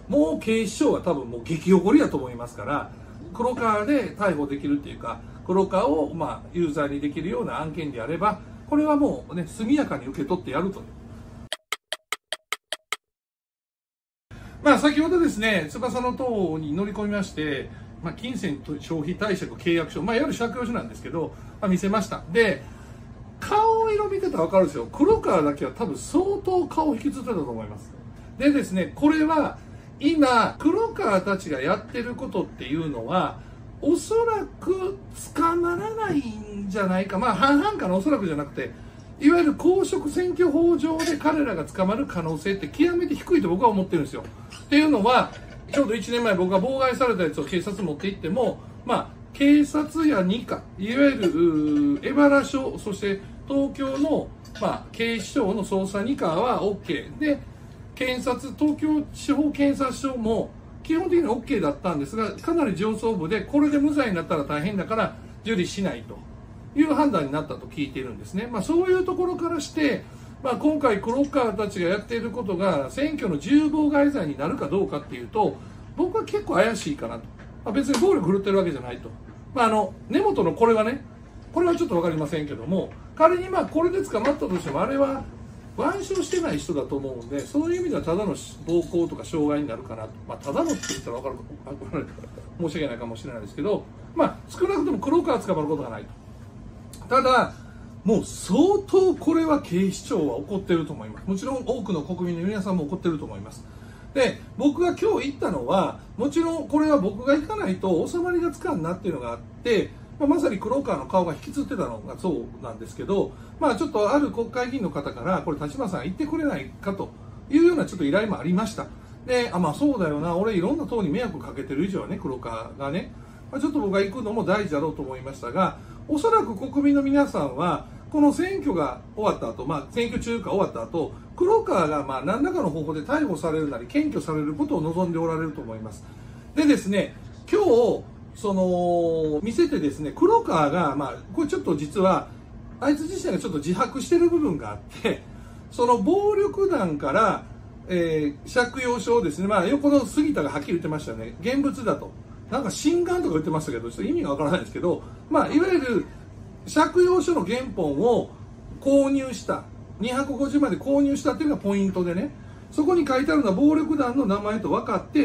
もう警視庁は多分もう激怒りやと思いますから、黒川で逮捕できるっていうか、黒川を有罪にできるような案件であれば、これはもうね、速やかに受け取ってやるという。先ほどですね、翼の塔に乗り込みまして、金銭と消費貸借契約書、いわゆる借用書なんですけど、見せました。で、顔色見てたら分かるんですよ。黒川だけは多分相当顔を引きずってたと思います。でですね、これは今、黒川たちがやってることっていうのは、おそらく捕まらないんじゃないか。半々かな、おそらくじゃなくて、いわゆる公職選挙法上で彼らが捕まる可能性って極めて低いと僕は思ってるんですよ。っていうのは、ちょうど1年前僕が妨害されたやつを警察持って行っても、警察や2課、いわゆる江原署、そして東京の、警視庁の捜査2課は OK で、検察、東京地方検察庁も基本的には OK だったんですが、かなり上層部でこれで無罪になったら大変だから受理しないという判断になったと聞いているんですね。そういうところからして、今回黒川たちがやっていることが選挙の重妨害罪になるかどうかっていうと、僕は結構怪しいかなと。別に暴力振るってるわけじゃないと。根元のこれはね、これはちょっと分かりませんけども、仮にこれで捕まったとしても、あれは腕章してない人だと思うんで、そういう意味ではただの暴行とか傷害になるかなと。ただのって言ったら分かる申し訳ないかもしれないですけど、少なくとも黒川は捕まることがないと。ただ、もう相当これは警視庁は怒ってると思います。もちろん多くの国民の皆さんも怒ってると思います。で、僕が今日行ったのは、もちろんこれは僕が行かないと収まりがつかんなっていうのがあって、まさに黒川の顔が引きつってたのがそうなんですけど、ちょっとある国会議員の方から、これ立花さん行ってくれないかというようなちょっと依頼もありました。で、そうだよな、俺いろんな党に迷惑かけてる以上はね、黒川がね、ちょっと僕が行くのも大事だろうと思いましたが、おそらく国民の皆さんは、この選挙が終わった後、選挙中が終わった後、黒川が何らかの方法で逮捕されるなり、検挙されることを望んでおられると思います。でですね、今日、見せてですね、黒川が、これちょっと実は、あいつ自身がちょっと自白してる部分があって、その暴力団から、借用書をですね、横の杉田がはっきり言ってましたよね、現物だと。なんか心眼とか言ってましたけど、ちょっと意味がわからないんですけど、いわゆる借用書の原本を購入した、250まで購入したっていうのがポイントでね、そこに書いてあるのは暴力団の名前と分かって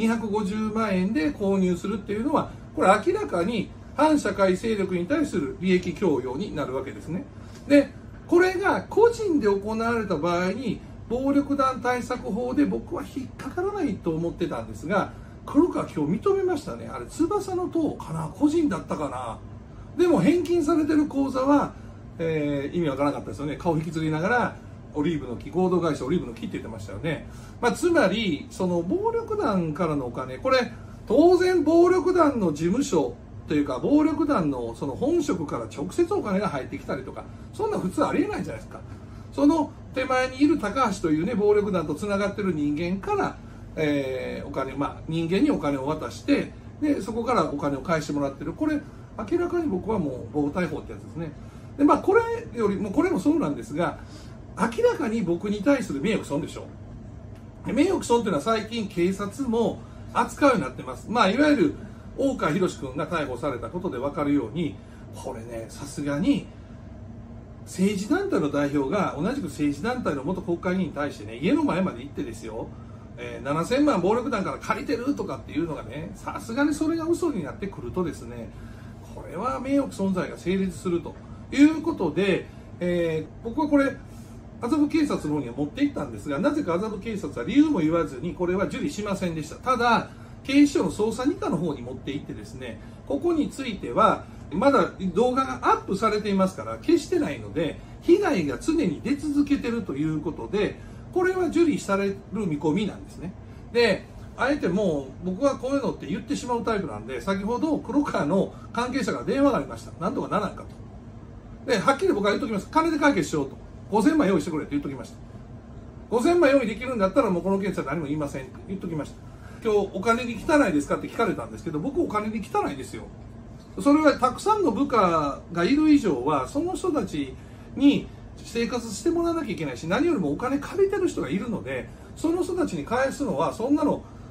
、250万円で購入するっていうのは、これ明らかに反社会勢力に対する利益供与になるわけですね。で、これが個人で行われた場合に、暴力団対策法で僕は引っかからないと思ってたんですが、黒川今日認めましたね。あれ、翼の塔かな、個人だったかな。でも返金されてる口座は、意味わからなかったですよね。顔引きずりながら、オリーブの木、合同会社オリーブの木って言ってましたよね。つまり、その暴力団からのお金、これ、当然暴力団の事務所というか、暴力団のその本職から直接お金が入ってきたりとか、そんな普通ありえないじゃないですか。その手前にいる高橋というね、暴力団とつながってる人間から、お金、人間にお金を渡して、で、そこからお金を返してもらってる。これ、明らかに僕はもう暴対法ってやつですね。で、これよりも、これもそうなんですが、明らかに僕に対する名誉損でしょ。名誉損っていうのは最近警察も扱うようになってます。いわゆる大川博君が逮捕されたことで分かるように、これね、さすがに政治団体の代表が同じく政治団体の元国会議員に対してね、家の前まで行ってですよ、7000万暴力団から借りてるとかっていうのがね、さすがにそれが嘘になってくるとですね、これは名誉損罪が成立するということで、僕はこれ麻布警察の方には持っていったんですが、なぜか麻布警察は理由も言わずにこれは受理しませんでした。ただ警視庁の捜査2課の方に持っていってですね、ここについてはまだ動画がアップされていますから消してないので、被害が常に出続けているということで、これは受理される見込みなんですね。で、あえてもう僕はこういうのって言ってしまうタイプなんで、先ほど黒川の関係者から電話がありました。なんとかならんかと。で、はっきり僕は言っときます。金で解決しようと。5000万用意してくれって言っときました。5000万用意できるんだったらもうこの件は何も言いませんって言っときました。今日お金に汚いですかって聞かれたんですけど、僕お金に汚いですよ。それはたくさんの部下がいる以上は、その人たちに生活してもらわなきゃいけないし、何よりもお金借りてる人がいるので、その人たちに返すのはそんなの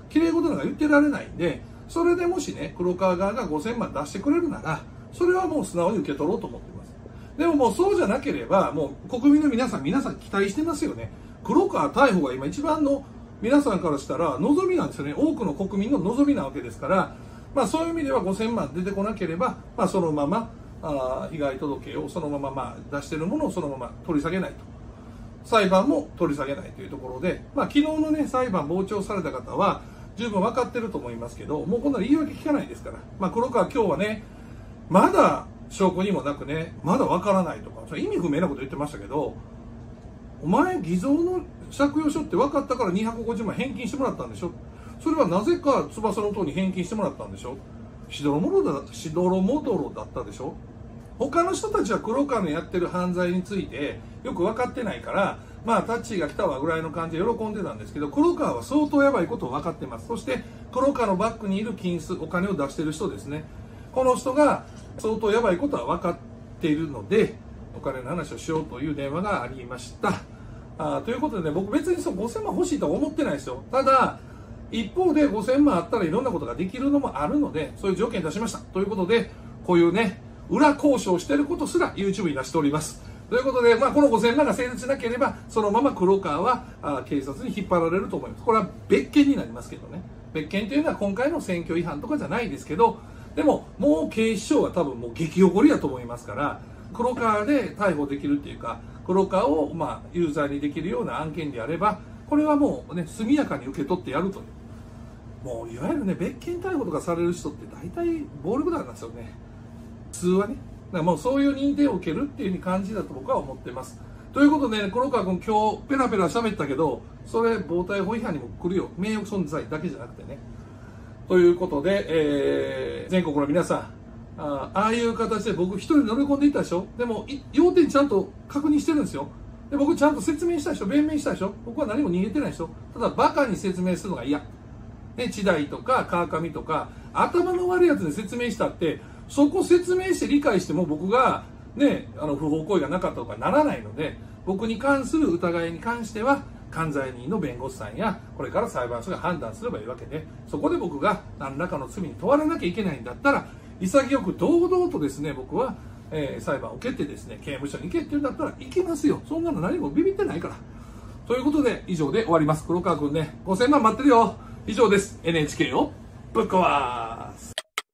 綺麗事なんか言ってられないんで、それでもしね、黒川側が5000万出してくれるなら、それはもう素直に受け取ろうと思ってます。でももうそうじゃなければ、もう国民の皆さん期待してますよね。黒川逮捕が今一番の皆さんからしたら望みなんですよね。多くの国民の望みなわけですから、そういう意味では5000万出てこなければ、そのまま被害届をそのまま出しているものをそのまま取り下げないと。裁判も取り下げないというところで、昨日のね、裁判傍聴された方は十分分かってると思いますけど、もうこんなの言い訳聞かないですから。黒川今日はね、まだ証拠にもなくね、まだ分からないとか、それ意味不明なこと言ってましたけど、お前偽造の借用書って分かったから250万返金してもらったんでしょ。それはなぜか翼の塔に返金してもらったんでしょ。しどろもどろだったでしょ。他の人たちは黒川のやってる犯罪についてよく分かってないから、タッチーが来たわぐらいの感じで喜んでたんですけど、黒川は相当やばいことを分かってます。そして黒川のバックにいる金数、お金を出してる人ですね。この人が相当やばいことは分かっているので、お金の話をしようという電話がありました。ということでね、僕別に5000万欲しいとは思ってないですよ。ただ、一方で5000万あったらいろんなことができるのもあるので、そういう条件出しました。ということで、こういうね、裏交渉してることすら YouTube に出しております。ということで、この5000万が成立しなければ、そのまま黒川は警察に引っ張られると思います。これは別件になりますけどね。別件というのは今回の選挙違反とかじゃないですけど、でも、もう警視庁は多分もう激怒りだと思いますから、黒川で逮捕できるっていうか、黒川を有罪にできるような案件であれば、これはもうね、速やかに受け取ってやるという。もういわゆるね、別件逮捕とかされる人って大体暴力団なんですよね。普通はね。だからもうそういう認定を受けるっていう風に感じだと僕は思ってます。ということで、ね、黒川君今日ペラペラ喋ったけど、それ暴対法違反にも来るよ。名誉損罪だけじゃなくてね。ということで、全国の皆さん、ああいう形で僕一人乗り込んでいったでしょ。でも要点ちゃんと確認してるんですよ。で僕ちゃんと説明したでしょ。弁明したでしょ。僕は何も逃げてないでしょ。ただバカに説明するのが嫌。ね、千代とか川上とか頭の悪いやつに説明したって、そこ説明して理解しても僕がね、不法行為がなかったとかならないので、僕に関する疑いに関しては管財人の弁護士さんやこれから裁判所が判断すればいいわけで、そこで僕が何らかの罪に問われなきゃいけないんだったら、潔く堂々とですね、僕は、裁判を受けてですね、刑務所に行けって言うんだったら行きますよ。そんなの何もビビってないから。ということで以上で終わります。黒川君ね、5000万待ってるよ。以上です。 NHK をぶっ壊す。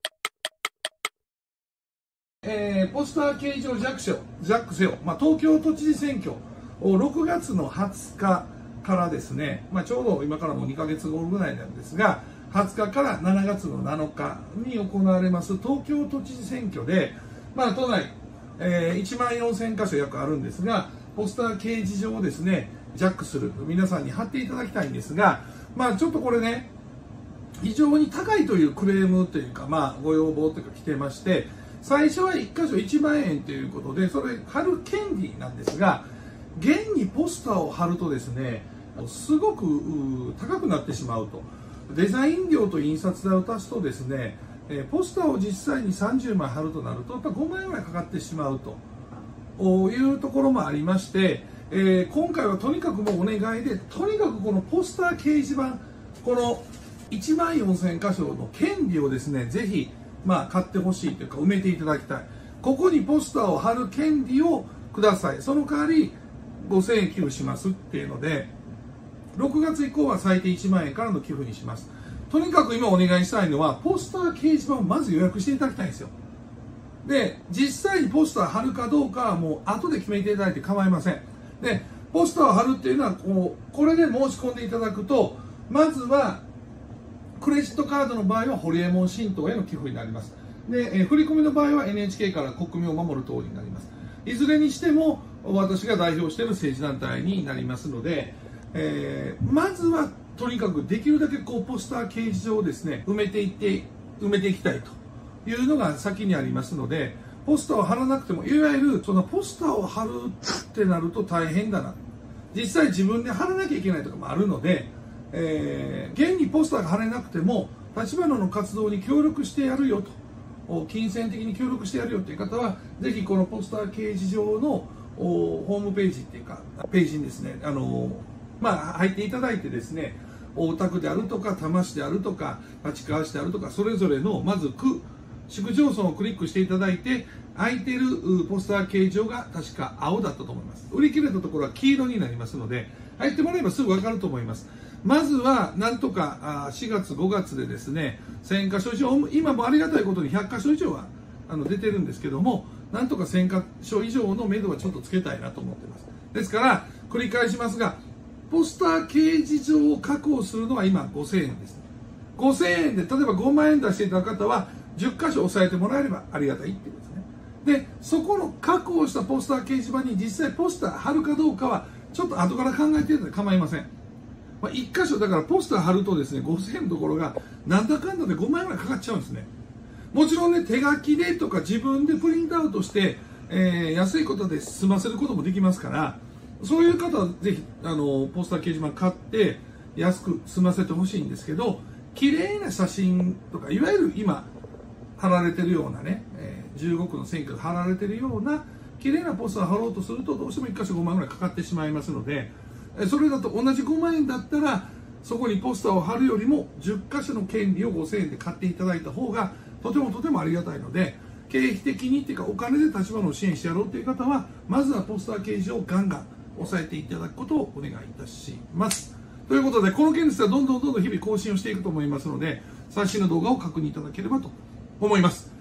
ポスター掲示をジャックせよ、東京都知事選挙を6月の20日からですね、ちょうど今からもう2ヶ月後ぐらいなんですが、20日から7月の7日に行われます東京都知事選挙で、都内、1万4000箇所約あるんですが、ポスター掲示場をですね、ジャックする、皆さんに貼っていただきたいんですが、ちょっとこれね、非常に高いというクレームというか、ご要望というか来てまして、最初は1箇所1万円ということで、それ貼る権利なんですが、現にポスターを貼るとですね、すごく高くなってしまうと。デザイン料と印刷代を足すとですね、ポスターを実際に30枚貼るとなると、やっぱ5万円ぐらいかかってしまうというところもありまして、今回はとにかくもうお願いで、とにかくこのポスター掲示板、この1万4000箇所の権利をですね、ぜひ、買ってほしいというか、埋めていただきたい。ここにポスターを貼る権利をください。その代わり5000円寄付しますっていうので、6月以降は最低1万円からの寄付にします。とにかく今お願いしたいのは、ポスター掲示板をまず予約していただきたいんですよ。で、実際にポスター貼るかどうかはもう後で決めていただいて構いません。で、ポスターを貼るっていうのはこれで申し込んでいただくと、まずはクレジットカードの場合はホリエモン新党への寄付になります。で、振り込みの場合は NHK から国民を守る党になります。いずれにしても私が代表している政治団体になりますので、まずはとにかくできるだけポスター掲示場をですね、埋めていきたいというのが先にありますので、ポスターを貼らなくても、いわゆるそのポスターを貼るってなると大変だな、実際自分で貼らなきゃいけないとかもあるので、現にポスターが貼れなくても立花の活動に協力してやるよと、金銭的に協力してやるよという方は、ぜひこのポスター掲示場のホームページっていうかページにですね、入っていただいてですね、 大田区であるとか多摩市であるとか立川市であるとか、それぞれのまず区市区町村をクリックしていただいて、空いているポスター掲示場が確か青だったと思います。売り切れたところは黄色になりますので、入ってもらえばすぐ分かると思います。まずはなんとか4月5月でですね、1000箇所以上、今もありがたいことに100箇所以上は出てるんですけども、なんとか1000箇所以上の目処はちょっとつけたいなと思ってます。ですから繰り返しますが、ポスター掲示場を確保するのは今5000円です。5000円で例えば5万円出していた方は10箇所押さえてもらえればありがたいっていうことですね。でそこの確保したポスター掲示板に実際ポスター貼るかどうかはちょっと後から考えていただいて構いません。1箇所だからポスター貼るとですね、5000円のところがなんだかんだで5万円ぐらいかかっちゃうんですね。もちろんね、手書きでとか自分でプリントアウトして、安いことで済ませることもできますから、そういう方はぜひポスター掲示板買って安く済ませてほしいんですけど、綺麗な写真とか、いわゆる今貼られてるようなね、15区の選挙で貼られてるような綺麗なポスターを貼ろうとするとどうしても1箇所5万円ぐらいかかってしまいますので、それだと同じ5万円だったらそこにポスターを貼るよりも10箇所の権利を5000円で買っていただいた方がとてもありがたいので、経費的にっていうかお金で立花を支援してやろうという方はまずはポスター掲示をガンガン押さえていただくことをお願いいたします。ということで、この件についてはどんどん日々更新をしていくと思いますので、最新の動画を確認いただければと思います。